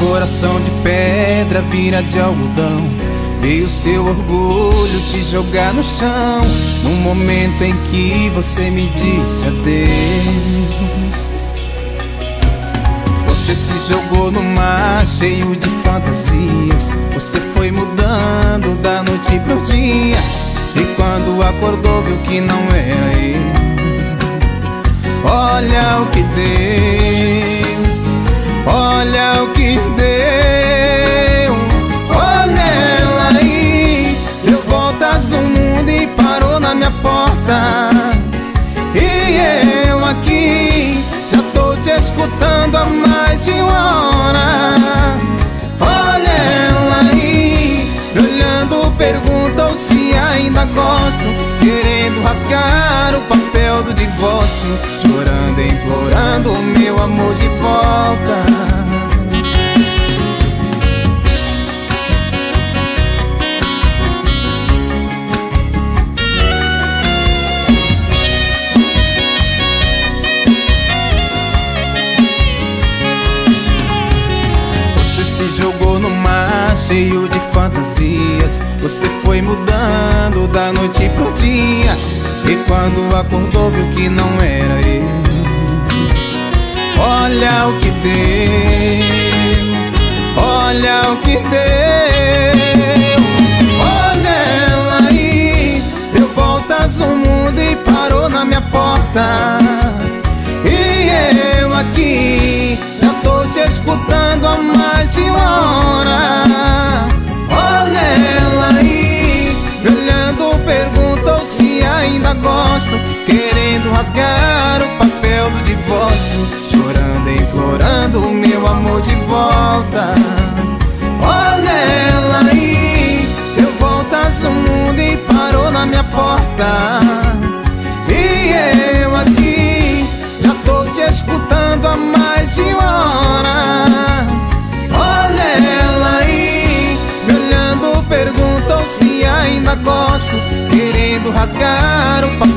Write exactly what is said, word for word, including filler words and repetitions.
coração de pedra vira de algodão. Veio seu orgulho te jogar no chão, no momento em que você me disse adeus. Você se jogou no mar cheio de fantasias. Você foi mudando da noite pro dia, e quando acordou viu que não era eu. Olha o que deu, olha o que deu. Olha ela aí, deu voltas no mundo e parou na minha porta. E eu aqui já tô te escutando há mais de uma hora. Olha ela aí, me olhando, perguntou se ainda gosto, querendo rasgar o papel do divórcio, chorando, implorando o meu amor de volta. Jogou no mar cheio de fantasias. Você foi mudando da noite pro dia, e quando acordou viu que não era eu. Olha o que deu, olha o que deu. Olha ela aí, deu voltas no mundo e parou na minha porta. E eu aqui já tô te escutando há mais de uma hora. Olha ela aí, me olhando, perguntou se ainda gosto, querendo rasgar o papel do divórcio, chorando, implorando o meu amor de volta. Olha ela aí, deu voltas no mundo e parou na minha porta. E eu aqui já tô te escutando há mais de uma hora. Olha ela aí, me olhando, perguntou se ainda gosto, querendo rasgar o papel